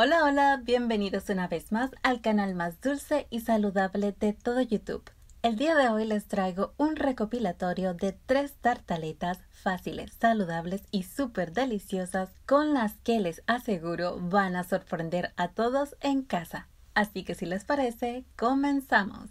Hola, hola, bienvenidos una vez más al canal más dulce y saludable de todo YouTube. El día de hoy les traigo un recopilatorio de 3 tartaletas fáciles, saludables y súper deliciosas con las que les aseguro van a sorprender a todos en casa. Así que si les parece, comenzamos.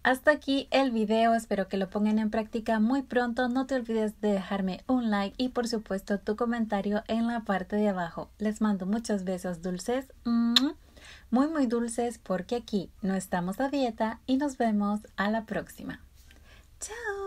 Hasta aquí el video, espero que lo pongan en práctica muy pronto. No te olvides de dejarme un like y por supuesto tu comentario en la parte de abajo. Les mando muchos besos dulces, muy dulces, porque aquí no estamos a dieta y nos vemos a la próxima. ¡Chao!